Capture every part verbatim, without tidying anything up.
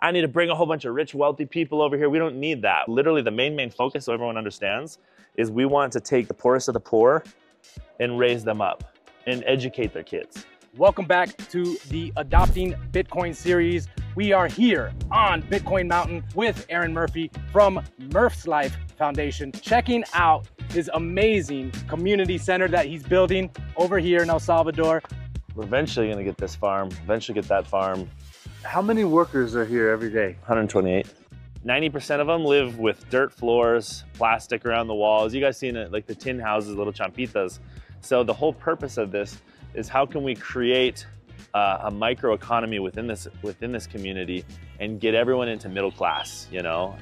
I need to bring a whole bunch of rich, wealthy people over here. We don't need that. Literally the main, main focus, so everyone understands, is we want to take the poorest of the poor and raise them up and educate their kids. Welcome back to the Adopting Bitcoin series. We are here on Bitcoin Mountain with Aaron Murphy from Murphslife Foundation, checking out his amazing community center that he's building over here in El Salvador. We're eventually gonna get this farm, eventually get that farm. How many workers are here every day? one hundred twenty-eight. ninety percent of them live with dirt floors, plastic around the walls. You guys seen it, like the tin houses, little champitas. So the whole purpose of this is how can we create uh, a micro economy within this within this community and get everyone into middle class, you know?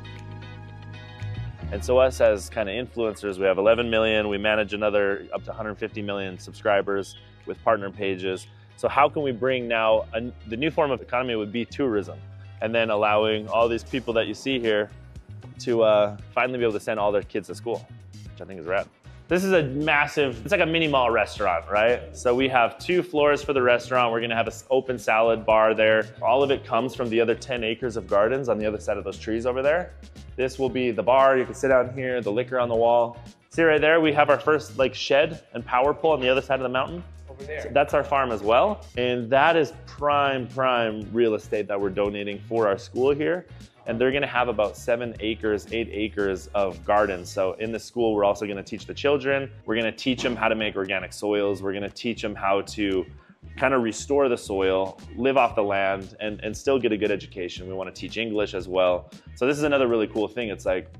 And so us as kind of influencers, we have eleven million, we manage another up to one hundred fifty million subscribers with partner pages. So how can we bring now, a, the new form of economy would be tourism, and then allowing all these people that you see here to uh, finally be able to send all their kids to school, which I think is rad. This is a massive, it's like a mini mall restaurant, right? So we have two floors for the restaurant. We're gonna have an open salad bar there. All of it comes from the other ten acres of gardens on the other side of those trees over there. This will be the bar. You can sit down here, the liquor on the wall. See right there, we have our first like shed and power pole on the other side of the mountain. Over there. So that's our farm as well. And that is prime, prime real estate that we're donating for our school here. And they're gonna have about seven acres, eight acres of gardens. So in the school, we're also gonna teach the children. We're gonna teach them how to make organic soils. We're gonna teach them how to kind of restore the soil, live off the land, and, and still get a good education. We wanna teach English as well. So this is another really cool thing. It's like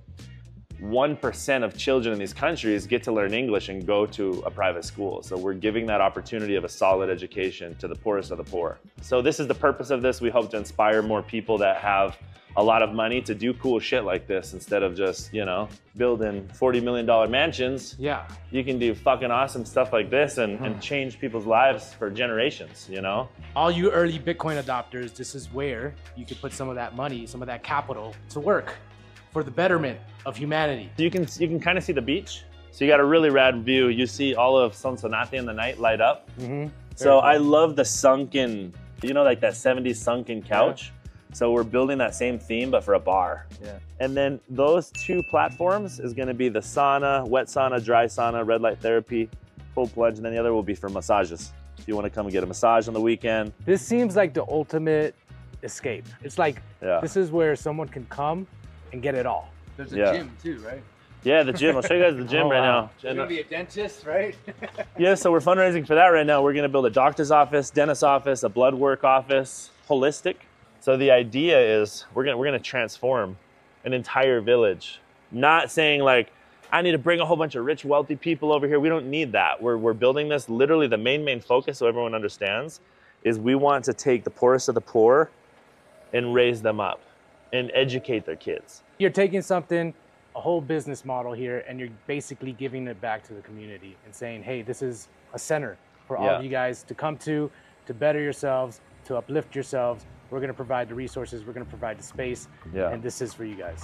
one percent of children in these countries get to learn English and go to a private school. So we're giving that opportunity of a solid education to the poorest of the poor. So this is the purpose of this. We hope to inspire more people that have a lot of money to do cool shit like this instead of just, you know, building forty million dollar mansions. Yeah. You can do fucking awesome stuff like this and, hmm. and change people's lives for generations, you know? All you early Bitcoin adopters, this is where you could put some of that money, some of that capital to work for the betterment of humanity. You can, you can kind of see the beach. So you got a really rad view. You see all of Sonsonate in the night light up. Mm-hmm. So cool. I love the sunken, you know, like that seventies sunken couch. Yeah. So we're building that same theme, but for a bar. Yeah. And then those two platforms is gonna be the sauna, wet sauna, dry sauna, red light therapy, full plunge, and then the other will be for massages. If you wanna come and get a massage on the weekend. This seems like the ultimate escape. It's like, yeah. This is where someone can come and get it all. There's a yeah. gym too, right? Yeah, the gym. I'll show you guys the gym oh, right wow. now. You're gonna be a dentist, right? Yeah, so we're fundraising for that right now. We're gonna build a doctor's office, dentist's office, a blood work office, holistic. So the idea is we're gonna, we're gonna transform an entire village. Not saying like, I need to bring a whole bunch of rich, wealthy people over here. We don't need that. We're, we're building this, literally the main, main focus, so everyone understands, is we want to take the poorest of the poor and raise them up and educate their kids. You're taking something, a whole business model here, and you're basically giving it back to the community and saying, hey, this is a center for all yeah. of you guys to come to, to better yourselves, to uplift yourselves. We're gonna provide the resources, we're gonna provide the space, yeah. and this is for you guys.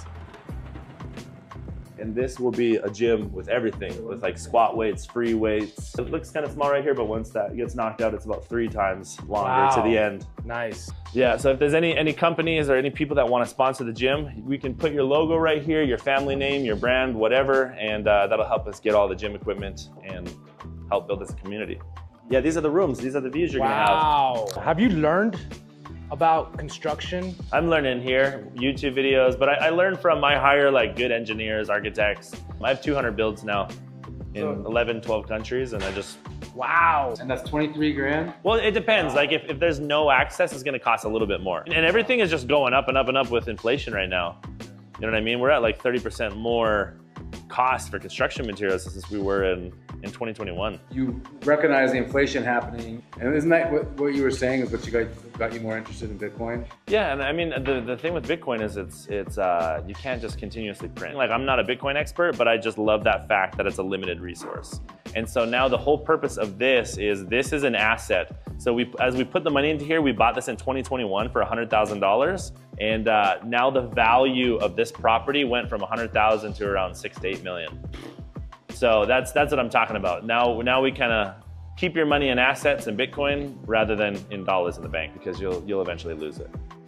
And this will be a gym with everything, with like squat weights, free weights. It looks kind of small right here, but once that gets knocked out, it's about three times longer wow. to the end. Nice. Yeah, so if there's any, any companies or any people that wanna sponsor the gym, we can put your logo right here, your family name, your brand, whatever, and uh, that'll help us get all the gym equipment and help build this community. Yeah, these are the rooms, these are the views you're wow. gonna have. Have you learned about construction? I'm learning here, YouTube videos, but I, I learned from my higher, like good engineers, architects. I have two hundred builds now in so, eleven, twelve countries, and I just, wow. And that's twenty-three grand? Well, it depends. Wow. Like if, if there's no access, it's gonna cost a little bit more. And everything is just going up and up and up with inflation right now. You know what I mean? We're at like thirty percent more cost for construction materials since we were in, in twenty twenty-one. You recognize the inflation happening, and isn't that what, what you were saying is what you got, got you more interested in Bitcoin? Yeah, and I mean, the, the thing with Bitcoin is it's, it's uh, you can't just continuously print. Like, I'm not a Bitcoin expert, but I just love that fact that it's a limited resource. And so now the whole purpose of this is this is an asset. So we, as we put the money into here, we bought this in twenty twenty-one for one hundred thousand dollars. And uh, now the value of this property went from one hundred thousand to around six to eight million. So that's, that's what I'm talking about. Now, now we kind of keep your money in assets and Bitcoin rather than in dollars in the bank because you'll, you'll eventually lose it.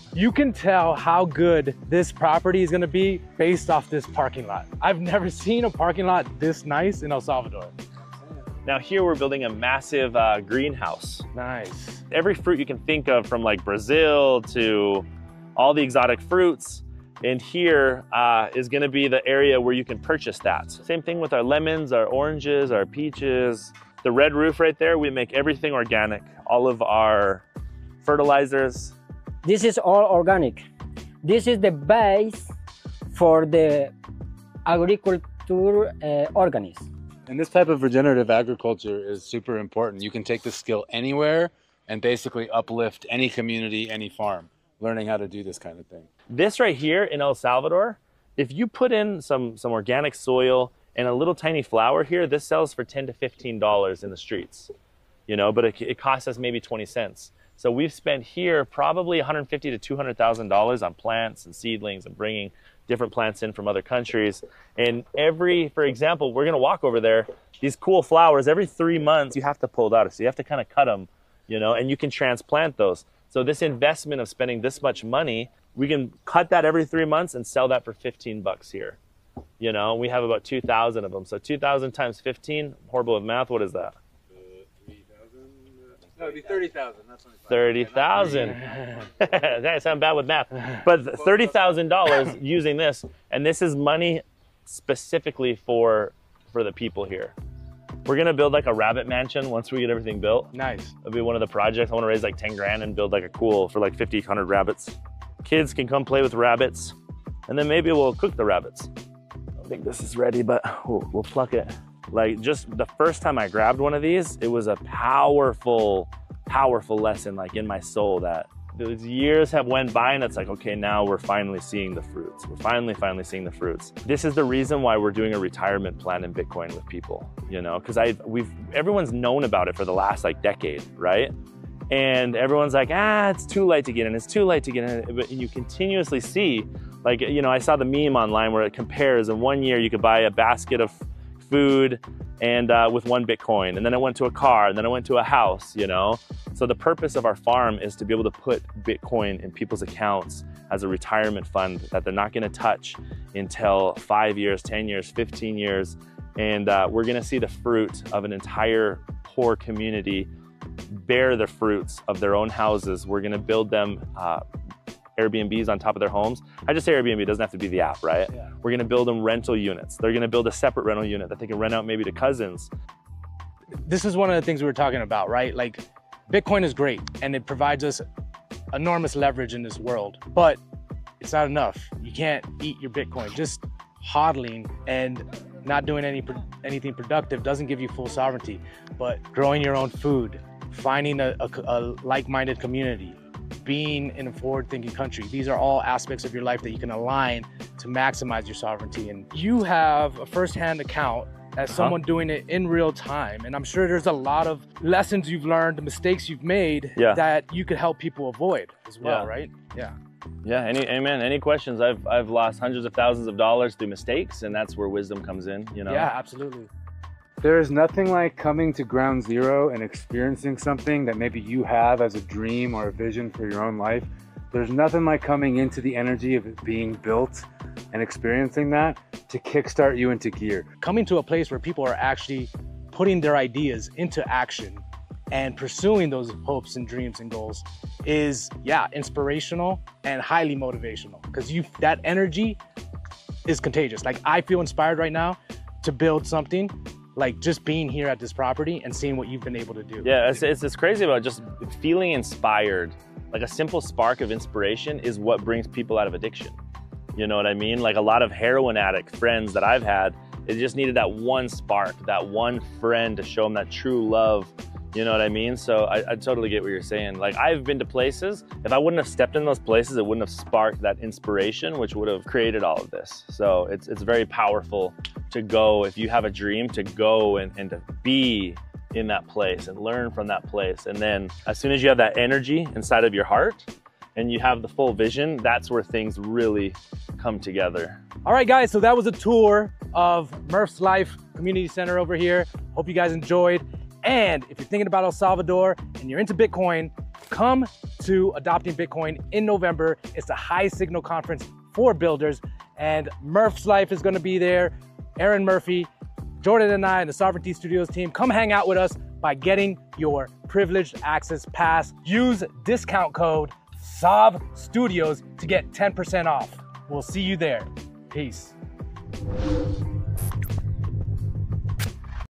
You can tell how good this property is gonna be based off this parking lot. I've never seen a parking lot this nice in El Salvador. Now here we're building a massive uh, greenhouse. Nice. Every fruit you can think of, from like Brazil to all the exotic fruits, and here uh, is gonna be the area where you can purchase that. Same thing with our lemons, our oranges, our peaches. The red roof right there, we make everything organic. All of our fertilizers. This is all organic. This is the base for the agriculture uh, organisms. And this type of regenerative agriculture is super important. You can take this skill anywhere and basically uplift any community, any farm, learning how to do this kind of thing. This right here in El Salvador, if you put in some, some organic soil and a little tiny flower here, this sells for ten to fifteen dollars in the streets, you know, but it, it costs us maybe twenty cents. So we've spent here probably one hundred fifty to two hundred thousand dollars on plants and seedlings and bringing different plants in from other countries. And every, for example, we're gonna walk over there, these cool flowers, every three months you have to pull it out. So you have to kind of cut them, you know, and you can transplant those. So this investment of spending this much money, we can cut that every three months and sell that for fifteen bucks here. You know, we have about two thousand of them. So two thousand times fifteen, horrible with math, what is that? No, it'd be thirty thousand. thirty thousand. That sounds bad with math. But thirty thousand dollars using this, and this is money specifically for for the people here. We're gonna build like a rabbit mansion once we get everything built. Nice. It'll be one of the projects. I wanna raise like ten grand and build like a cool for like fifty, one hundred rabbits. Kids can come play with rabbits, and then maybe we'll cook the rabbits. I don't think this is ready, but we'll, we'll pluck it. Like, just the first time I grabbed one of these, it was a powerful, powerful lesson like in my soul that those years have went by and it's like, okay, now we're finally seeing the fruits. We're finally, finally seeing the fruits. This is the reason why we're doing a retirement plan in Bitcoin with people, you know, because I we've everyone's known about it for the last like decade, right? And everyone's like, ah, it's too late to get in, it's too late to get in. But you continuously see, like, you know, I saw the meme online where it compares, in one year you could buy a basket of food and uh, with one Bitcoin, and then it went to a car, and then it went to a house, you know? So the purpose of our farm is to be able to put Bitcoin in people's accounts as a retirement fund that they're not gonna touch until five years, ten years, fifteen years. And uh, we're gonna see the fruit of an entire poor community bear the fruits of their own houses. We're gonna build them uh, Airbnbs on top of their homes. I just say Airbnb, it doesn't have to be the app, right? Yeah. We're gonna build them rental units. They're gonna build a separate rental unit that they can rent out maybe to cousins. This is one of the things we were talking about, right? Like, Bitcoin is great and it provides us enormous leverage in this world, but it's not enough. You can't eat your Bitcoin. Just hodling and not doing any anything productive doesn't give you full sovereignty, but growing your own food, finding a, a, a like-minded community, being in a forward-thinking country. These are all aspects of your life that you can align to maximize your sovereignty. And you have a first-hand account as someone uh-huh. doing it in real time. And I'm sure there's a lot of lessons you've learned, mistakes you've made yeah. that you could help people avoid as well, yeah. right? Yeah. Yeah, any, amen. Any questions? I've, I've lost hundreds of thousands of dollars through mistakes, and that's where wisdom comes in, you know? Yeah, absolutely. There is nothing like coming to ground zero and experiencing something that maybe you have as a dream or a vision for your own life. There's nothing like coming into the energy of it being built and experiencing that to kickstart you into gear. Coming to a place where people are actually putting their ideas into action and pursuing those hopes and dreams and goals is, yeah, inspirational and highly motivational, because you that energy is contagious. Like, I feel inspired right now to build something, like just being here at this property and seeing what you've been able to do. Yeah, it's, it's, it's crazy about just feeling inspired. Like, a simple spark of inspiration is what brings people out of addiction. You know what I mean? Like, a lot of heroin addict friends that I've had, it just needed that one spark, that one friend to show them that true love. You know what I mean? So I, I totally get what you're saying. Like, I've been to places, if I wouldn't have stepped in those places, it wouldn't have sparked that inspiration, which would have created all of this. So it's, it's very powerful to go, if you have a dream, to go and, and to be in that place and learn from that place. And then as soon as you have that energy inside of your heart and you have the full vision, that's where things really come together. All right, guys, so that was a tour of Murphslife Community Center over here. Hope you guys enjoyed. And if you're thinking about El Salvador and you're into Bitcoin, come to Adopting Bitcoin in November. It's the high signal conference for builders, and Murphslife is gonna be there. Aaron Murphy, Jordan and I and the Sovereignty Studios team, come hang out with us by getting your privileged access pass. Use discount code S O V Studios to get ten percent off. We'll see you there. Peace.